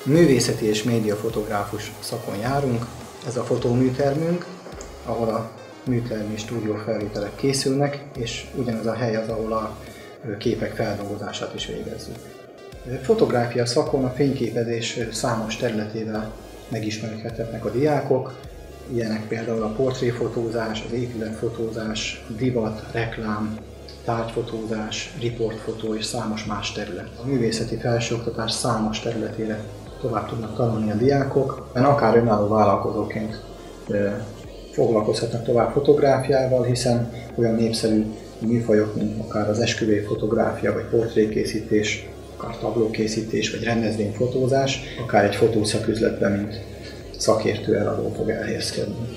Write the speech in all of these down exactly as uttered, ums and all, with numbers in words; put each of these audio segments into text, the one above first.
Művészeti és médiafotográfus szakon járunk. Ez a fotóműtermünk, ahol a műtermi stúdiófelvételek készülnek, és ugyanaz a hely az, ahol a képek feldolgozását is végezzük. Fotográfia szakon a fényképezés számos területével megismerkedhetnek a diákok, ilyenek például a portréfotózás, az épületfotózás, divat, reklám, tárgyfotózás, riportfotó és számos más terület. A művészeti felsőoktatás számos területére tovább tudnak tanulni a diákok, mert akár önálló vállalkozóként foglalkozhatnak tovább fotográfiával, hiszen olyan népszerű műfajok, mint akár az esküvőfotográfia, vagy portrékészítés, akár tablókészítés, vagy rendezvényfotózás, akár egy fotószaküzletben, mint szakértő eladó fog elhelyezkedni.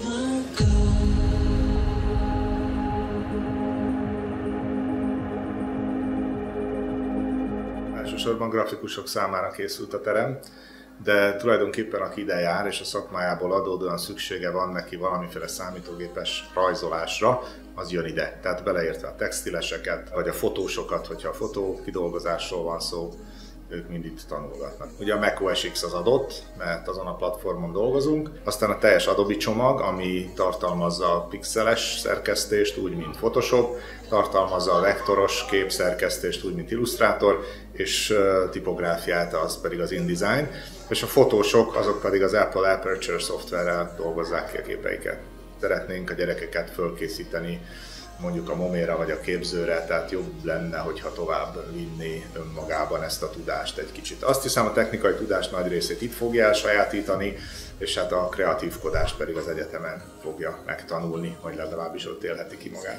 Elsősorban grafikusok számára készült a terem, de tulajdonképpen aki ide jár és a szakmájából adódóan szüksége van neki valamiféle számítógépes rajzolásra, az jön ide. Tehát beleértve a textileseket, vagy a fotósokat, hogyha a fotókidolgozásról van szó, ők mind itt tanulgatnak. Ugye a macOS X az adott, mert azon a platformon dolgozunk, aztán a teljes Adobe csomag, ami tartalmazza a pixeles szerkesztést, úgy mint Photoshop, tartalmazza a vektoros képszerkesztést, úgy mint Illustrator, és tipográfiát, az pedig az InDesign, és a fotósok azok pedig az Apple Aperture szoftverrel dolgozzák ki a képeiket. Szeretnénk a gyerekeket fölkészíteni mondjuk a momére vagy a képzőre, tehát jobb lenne, hogyha tovább vinni önmagában ezt a tudást egy kicsit. Azt hiszem, a technikai tudás nagy részét itt fogja elsajátítani, és hát a kreatívkodást pedig az egyetemen fogja megtanulni, vagy legalábbis ott élheti ki magát.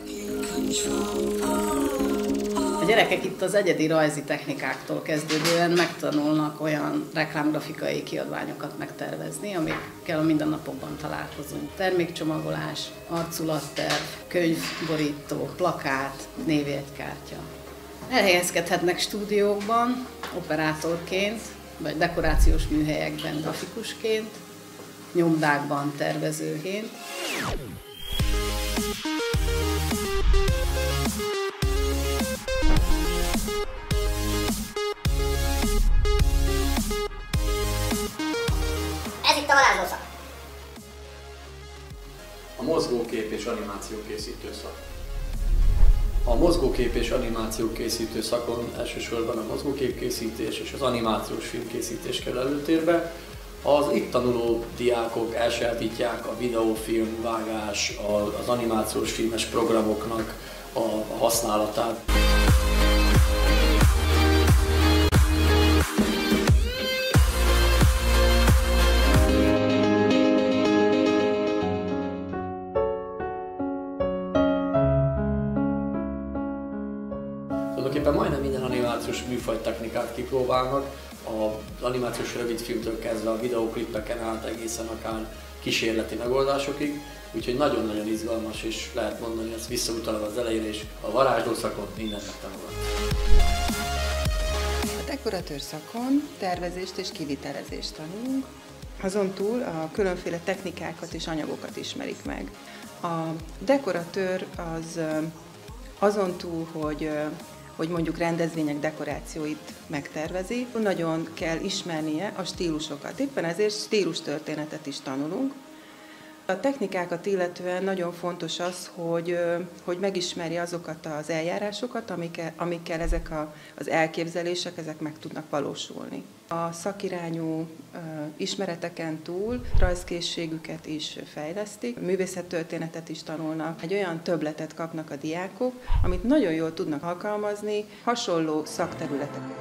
A gyerekek itt az egyedi rajzi technikáktól kezdődően megtanulnak olyan reklámgrafikai kiadványokat megtervezni, amikkel a mindennapokban találkozunk. Termékcsomagolás, arculatterv, könyvborító, plakát, névjegykártya. Elhelyezkedhetnek stúdiókban, operátorként, vagy dekorációs műhelyekben grafikusként, nyomdákban tervezőként. Ez itt a varázslószak. A mozgókép és animáció készítő szak. A mozgókép és animáció készítő szakon elsősorban a mozgóképkészítés és az animációs filmkészítés kerül előtérbe. Az itt tanuló diákok elsajátítják a videófilm, vágás, az animációs filmes programoknak a használatát. Tulajdonképpen majdnem minden animációs műfaj technikát kipróbálnak, az animációs rövidfilmtől kezdve a videóklippeken át egészen akár kísérleti megoldásokig, úgyhogy nagyon-nagyon izgalmas, és lehet mondani, ezt visszautalva az elejére is, a varázsló szakon mindent megtanulnak. A dekoratőr szakon tervezést és kivitelezést tanulunk, azon túl a különféle technikákat és anyagokat ismerik meg. A dekoratőr az azon túl, hogy hogy mondjuk rendezvények dekorációit megtervezi, nagyon kell ismernie a stílusokat. Éppen ezért stílustörténetet is tanulunk. A technikákat illetően nagyon fontos az, hogy, hogy megismerje azokat az eljárásokat, amikkel, amikkel ezek a, az elképzelések ezek meg tudnak valósulni. A szakirányú uh, ismereteken túl rajzkészségüket is fejlesztik, művészettörténetet is tanulnak, egy olyan többletet kapnak a diákok, amit nagyon jól tudnak alkalmazni hasonló szakterületeken.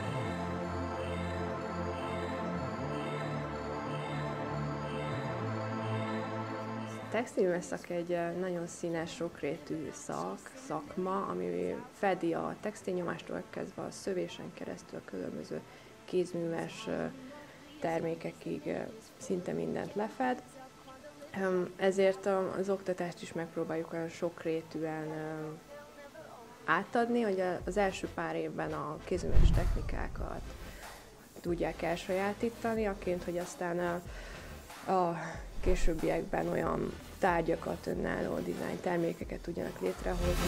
A textilműszak egy nagyon színes, sokrétű szak, szakma, ami fedi a textilnyomástól kezdve a szövésen keresztül a különböző kézműves termékekig szinte mindent lefed. Ezért az oktatást is megpróbáljuk olyan sokrétűen átadni, hogy az első pár évben a kézműves technikákat tudják elsajátítani, aként, hogy aztán a, a későbbiekben olyan tárgyakat, önálló dizájn termékeket tudjanak létrehozni.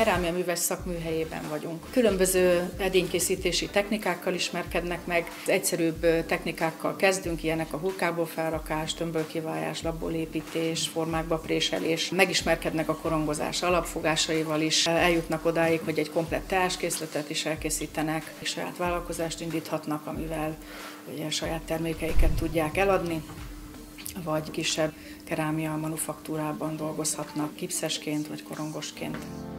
kerámia műves szakműhelyében vagyunk. Különböző edénykészítési technikákkal ismerkednek meg, az egyszerűbb technikákkal kezdünk, ilyenek a hurkából felrakás, tömbölkivágás, labból építés, formákba préselés. Megismerkednek a korongozás alapfogásaival is, eljutnak odáig, hogy egy komplett teáskészletet is elkészítenek, és saját vállalkozást indíthatnak, amivel ugye saját termékeiket tudják eladni, vagy kisebb kerámia manufaktúrában dolgozhatnak gipszesként vagy korongosként.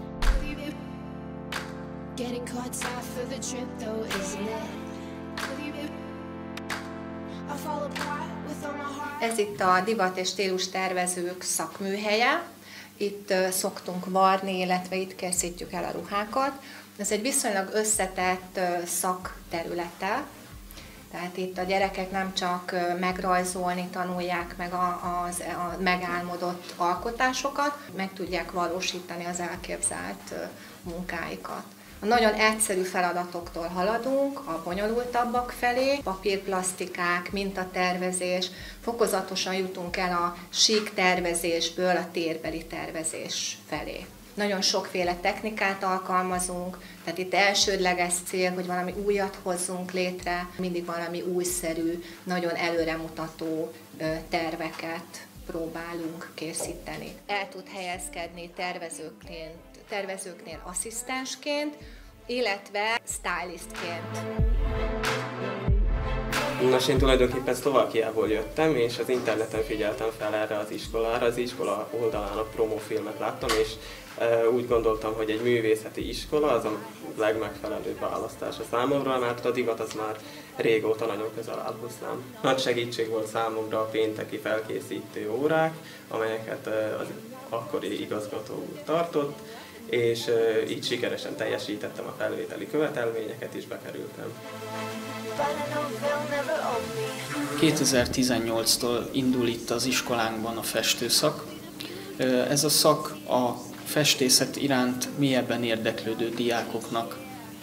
Ez itt a divat és stílus tervezők szakműhelye. Itt szoktunk varni, illetve itt készítjük el a ruhákat. Ez egy viszonylag összetett szakterülete. Tehát itt a gyerekek nem csak megrajzolni tanulják meg a, az, a megálmodott alkotásokat, meg tudják valósítani az elképzelt munkáikat. A nagyon egyszerű feladatoktól haladunk a bonyolultabbak felé, papírplasztikák, mintatervezés, fokozatosan jutunk el a sík tervezésből a térbeli tervezés felé. Nagyon sokféle technikát alkalmazunk, tehát itt elsődleges cél, hogy valami újat hozzunk létre, mindig valami újszerű, nagyon előremutató terveket próbálunk készíteni. El tud helyezkedni tervezőknél, tervezőknél asszisztensként, illetve stylistként. Nos, én tulajdonképpen Szlovákiából jöttem, és az interneten figyeltem fel erre az iskolára. Az iskola oldalán a promófilmet láttam, és e, úgy gondoltam, hogy egy művészeti iskola az a legmegfelelőbb választás a számomra, mert a divat az már régóta nagyon közel áll hozzám. Nagy segítség volt számomra a pénteki felkészítő órák, amelyeket e, az akkori igazgató úr tartott, és e, így sikeresen teljesítettem a felvételi követelményeket, és bekerültem. kétezer-tizennyolctól indul itt az iskolánkban a festőszak. Ez a szak a festészet iránt mélyebben érdeklődő diákoknak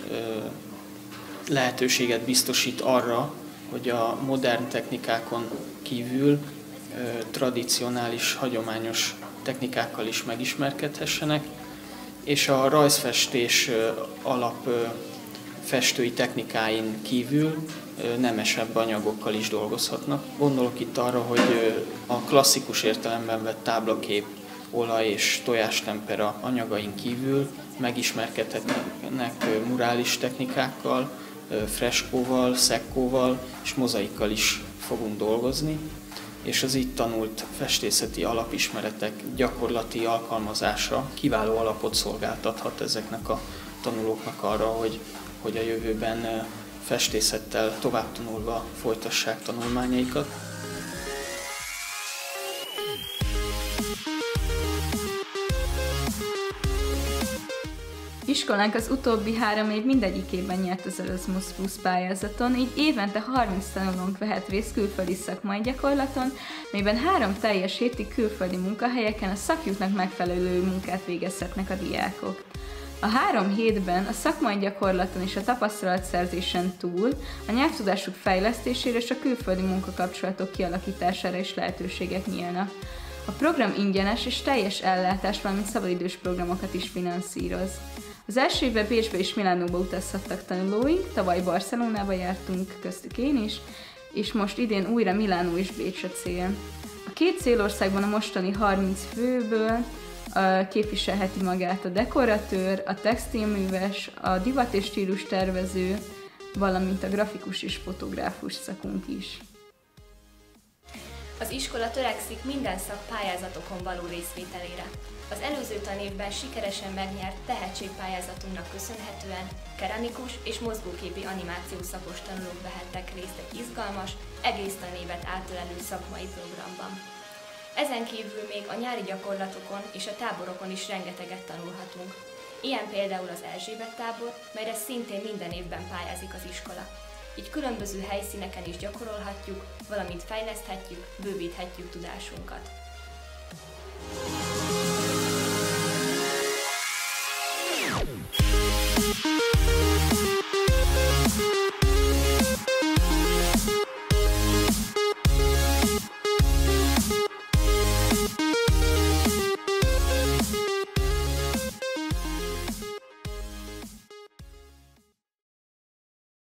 lehetőséget biztosít arra, hogy a modern technikákon kívül tradicionális, hagyományos technikákkal is megismerkedhessenek, és a rajzfestés alap festői technikáin kívül nemesebb anyagokkal is dolgozhatnak. Gondolok itt arra, hogy a klasszikus értelemben vett táblakép, olaj és tojástempera anyagain kívül megismerkedhetnek murális technikákkal, freskóval, szekkóval és mozaikkal is fogunk dolgozni, és az itt tanult festészeti alapismeretek gyakorlati alkalmazása kiváló alapot szolgáltathat ezeknek a tanulóknak arra, hogy hogy a jövőben festészettel tovább tanulva folytassák tanulmányaikat. Iskolánk az utóbbi három év mindegyikében nyert az Erasmus Plus pályázaton, így évente harminc tanulónk vehet részt külföldi szakmai gyakorlaton, melyben három teljes hétig külföldi munkahelyeken a szakjuknak megfelelő munkát végezhetnek a diákok. A három hétben a szakmai gyakorlaton és a tapasztalatszerzésen túl a nyelvtudásuk fejlesztésére és a külföldi munkakapcsolatok kialakítására is lehetőségek nyílnak. A program ingyenes és teljes ellátás, valamint szabadidős programokat is finanszíroz. Az első évben Bécsbe és Milánóba utazhattak tanulóink, tavaly Barcelonába jártunk, köztük én is, és most idén újra Milánó és Bécs a cél. A két célországban a mostani harminc főből képviselheti magát a dekoratőr, a textilműves, a divat és stílus tervező, valamint a grafikus és fotográfus szakunk is. Az iskola törekszik minden szak pályázatokon való részvételére. Az előző tanévben sikeresen megnyert tehetségpályázatunknak köszönhetően keramikus és mozgóképi animációs szakos tanulók vehettek részt egy izgalmas, egész tanévet átölelő szakmai programban. Ezen kívül még a nyári gyakorlatokon és a táborokon is rengeteget tanulhatunk. Ilyen például az Erzsébet tábor, melyre szintén minden évben pályázik az iskola. Így különböző helyszíneken is gyakorolhatjuk, valamint fejleszthetjük, bővíthetjük tudásunkat.